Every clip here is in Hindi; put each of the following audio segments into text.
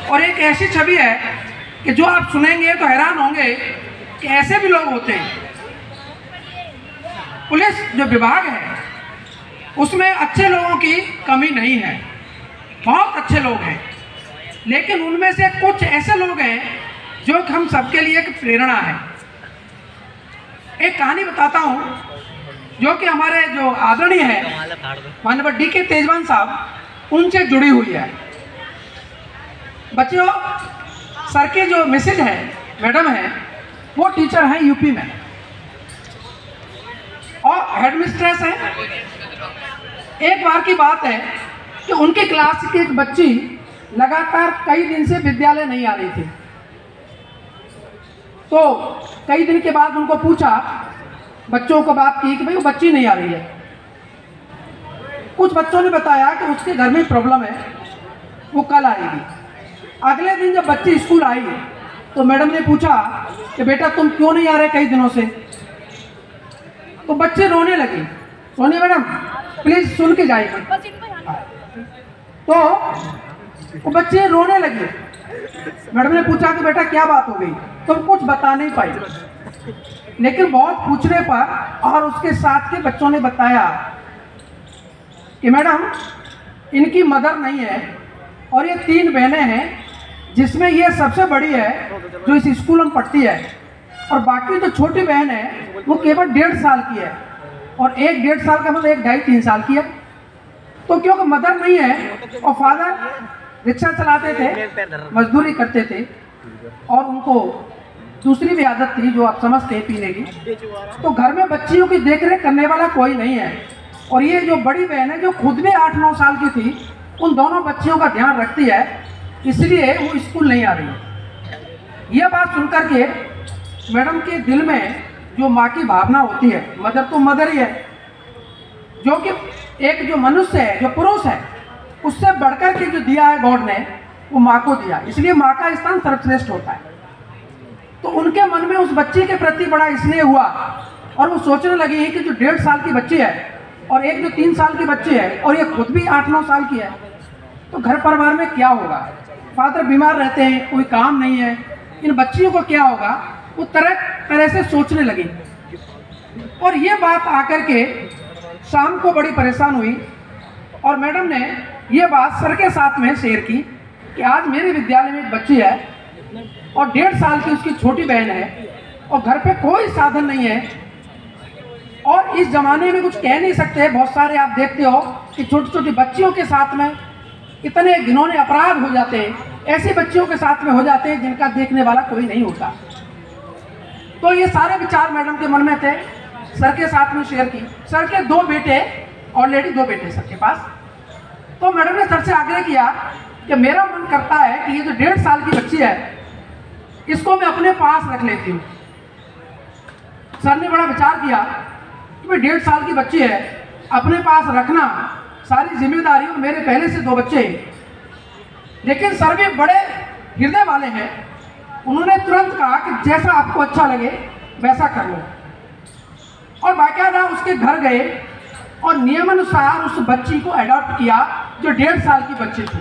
और एक ऐसी छवि है कि जो आप सुनेंगे तो हैरान होंगे कि ऐसे भी लोग होते हैं। पुलिस जो विभाग है उसमें अच्छे लोगों की कमी नहीं है, बहुत अच्छे लोग हैं, लेकिन उनमें से कुछ ऐसे लोग हैं जो हम सबके लिए एक प्रेरणा है। एक कहानी बताता हूँ जो कि हमारे जो आदरणीय है माननीय D.K. तेजवान साहब, उनसे जुड़ी हुई है। बच्चों, सर के जो मिसेज है, मैडम है, वो टीचर हैं यूपी में और हेडमिस्ट्रेस है। एक बार की बात है कि उनकी क्लास की एक बच्ची लगातार कई दिन से विद्यालय नहीं आ रही थी। तो कई दिन के बाद उनको पूछा, बच्चों को बात की कि भाई वो बच्ची नहीं आ रही है। कुछ बच्चों ने बताया कि उसके घर में प्रॉब्लम है, वो कल आएगी। अगले दिन जब बच्ची स्कूल आई तो मैडम ने पूछा कि बेटा तुम क्यों नहीं आ रहे कई दिनों से? तो बच्चे रोने लगे। सोनी मैडम प्लीज सुन के जाइए। तो वो बच्चे रोने लगे। मैडम ने पूछा कि बेटा क्या बात हो गई? तुम कुछ बता नहीं पाई, लेकिन बहुत पूछने पर और उसके साथ के बच्चों ने बताया कि मैडम इनकी मदर नहीं है और ये 3 बहनें हैं, जिसमें ये सबसे बड़ी है जो इस स्कूल में पढ़ती है, और बाकी जो छोटी बहन है वो केवल 1.5 साल की है, और एक 1.5 साल का मतलब 1 ढाई 3 साल की है। तो क्योंकि मदर नहीं है और फादर रिक्शा चलाते थे, मजदूरी करते थे, और उनको दूसरी भी आदत थी जो आप समझते हैं पीने की, तो घर में बच्चियों की देखरेख करने वाला कोई नहीं है। और ये जो बड़ी बहन है जो खुद भी 8-9 साल की थी, उन दोनों बच्चियों का ध्यान रखती है, इसलिए वो स्कूल नहीं आ रही है। यह बात सुनकर के मैडम के दिल में जो माँ की भावना होती है, मदर तो मदर ही है, जो कि एक जो मनुष्य है, जो पुरुष है, उससे बढ़कर के जो दिया है गॉड ने, वो माँ को दिया, इसलिए माँ का स्थान सर्वश्रेष्ठ होता है। तो उनके मन में उस बच्ची के प्रति बड़ा स्नेह हुआ और वो सोचने लगी कि जो 1.5 साल की बच्ची है और एक जो 3 साल की बच्ची है और ये खुद भी 8-9 साल की है, तो घर परिवार में क्या होगा? फादर बीमार रहते हैं, कोई काम नहीं है, इन बच्चियों को क्या होगा? वो तरह से सोचने लगी। और ये बात आकर के शाम को बड़ी परेशान हुई और मैडम ने ये बात सर के साथ में शेयर की कि आज मेरे विद्यालय में एक बच्ची है और 1.5 साल की उसकी छोटी बहन है और घर पे कोई साधन नहीं है, और इस ज़माने में कुछ कह नहीं सकते। बहुत सारे आप देखते हो कि छोटी छोटी बच्चियों के साथ में इतने घिनौने अपराध हो जाते हैं, ऐसी बच्चियों के साथ में हो जाते हैं जिनका देखने वाला कोई नहीं होता। तो ये सारे विचार मैडम के मन में थे, सर के साथ में शेयर की। सर के 2 बेटे, ऑलरेडी 2 बेटे सर के पास। तो मैडम ने सर से आग्रह किया कि मेरा मन करता है कि ये जो 1.5 साल की बच्ची है इसको मैं अपने पास रख लेती हूँ। सर ने बड़ा विचार किया कि भाई 1.5 साल की बच्ची है, अपने पास रखना सारी जिम्मेदारी, और मेरे पहले से 2 बच्चे हैं। लेकिन सर भी बड़े हृदय वाले हैं, उन्होंने तुरंत कहा कि जैसा आपको अच्छा लगे वैसा कर लो। और बाकायदा उसके घर गए और नियमानुसार उस बच्ची को अडॉप्ट किया जो 1.5 साल की बच्ची थी।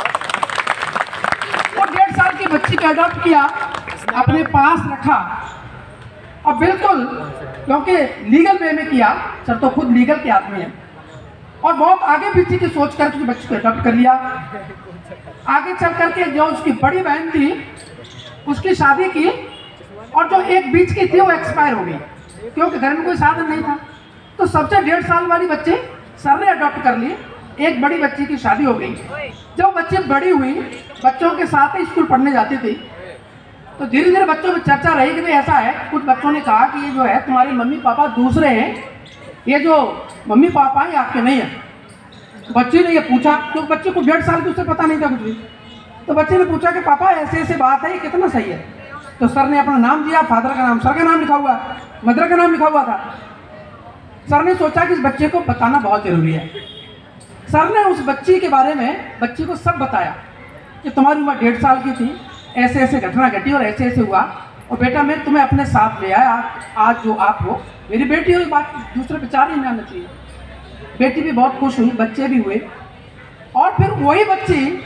और 1.5 साल की बच्ची को अडॉप्ट किया, अपने पास रखा, और बिल्कुल क्योंकि लीगल वे में किया, सर तो खुद लीगल के आदमी है, और बहुत आगे पीछे की सोच करके उस बच्ची को अडॉप्ट कर लिया। आगे चल करके जो उसकी बड़ी बहन थी उसकी शादी की, और जो एक बीच की थी वो एक्सपायर हो गई क्योंकि घर में कोई साधन नहीं था। तो सबसे 1.5 साल वाली बच्ची सर ने अडॉप्ट कर ली। एक बड़ी बच्ची की शादी हो गई। जब बच्ची बड़ी हुई, बच्चों के साथ ही स्कूल पढ़ने जाती थी, तो धीरे धीरे बच्चों में चर्चा रही कि भाई ऐसा है, कुछ बच्चों ने कहा कि ये जो है तुम्हारे मम्मी पापा दूसरे हैं, ये जो मम्मी पापा हैं आपके नहीं है। बच्ची ने ये पूछा, तो बच्चे को 1.5 साल की उससे पता नहीं था कुछ भी। तो बच्चे ने पूछा कि पापा ऐसे ऐसे बात है, ये कितना सही है? तो सर ने अपना नाम दिया, फादर का नाम सर का नाम लिखा हुआ, मदर का नाम लिखा हुआ था। सर ने सोचा कि इस बच्चे को बताना बहुत जरूरी है। सर ने उस बच्ची के बारे में बच्ची को सब बताया कि तुम्हारी उम्र 1.5 साल की थी, ऐसे ऐसे घटना घटी और ऐसे ऐसे हुआ, और बेटा मैं तुम्हें अपने साथ ले आया, आज जो आप हो मेरी बेटी हुई, बात दूसरे विचार ही नहीं आना चाहिए। बेटी भी बहुत खुश हुई, बच्चे भी हुए, और फिर वही बच्ची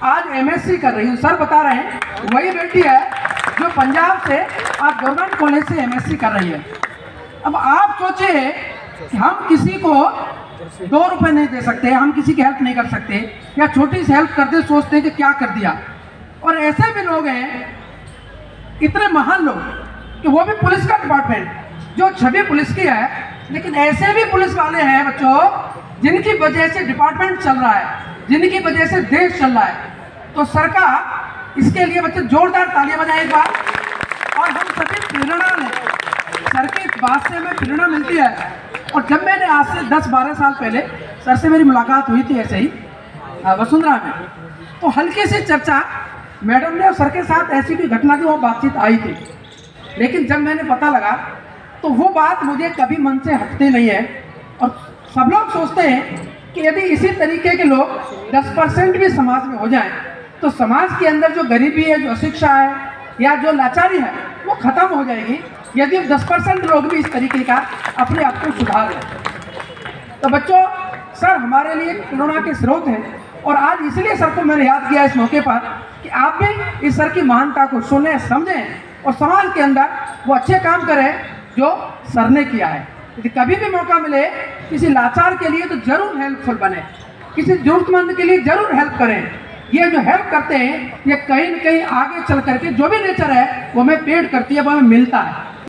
आज MSc कर रही हूँ। सर बता रहे हैं वही बेटी है जो पंजाब से आज गवर्नमेंट कॉलेज से MSc कर रही है। अब आप सोचिए कि हम किसी को 2 रुपए नहीं दे सकते, हम किसी की हेल्प नहीं कर सकते, या छोटी सी हेल्प करते सोचते हैं कि क्या कर दिया। और ऐसे भी लोग हैं, इतने महान लोग कि वो भी पुलिस का डिपार्टमेंट जो छवि पुलिस की है, लेकिन ऐसे भी पुलिस वाले हैं बच्चों जिनकी वजह से डिपार्टमेंट चल रहा है, जिनकी वजह से देश चल रहा है। तो सरकार इसके लिए बच्चे जोरदार तालियां बजाएं एक बार। और हम सभी प्रेरणा लें, सर की इस बात से हमें प्रेरणा मिलती है। और जब मैंने आज से 10-12 साल पहले सर से मेरी मुलाकात हुई थी ऐसे ही वसुंधरा में, तो हल्की सी चर्चा मैडम ने और सर के साथ ऐसी भी घटना थी, वो बातचीत आई थी। लेकिन जब मैंने पता लगा तो वो बात मुझे कभी मन से हटती नहीं है। और सब लोग सोचते हैं कि यदि इसी तरीके के लोग 10% भी समाज में हो जाएं तो समाज के अंदर जो गरीबी है, जो अशिक्षा है या जो लाचारी है वो खत्म हो जाएगी, यदि 10% लोग भी इस तरीके का अपने आप को सुधार लें। तो बच्चों, सर हमारे लिए प्रेरणा के स्रोत हैं। और आज इसलिए सर को मैंने याद किया इस मौके पर कि आप भी इस सर की महानता को सुने, समझें और समाज के अंदर वो अच्छे काम करें जो सर ने किया है। यदि कभी भी मौका मिले किसी लाचार के लिए तो जरूर हेल्पफुल बने, किसी जरूरतमंद के लिए जरूर हेल्प करें। ये जो हेल्प करते हैं ये कहीं न कहीं आगे चल करके जो भी नेचर है वो हमें पेड़ करती है, वो हमें मिलता है।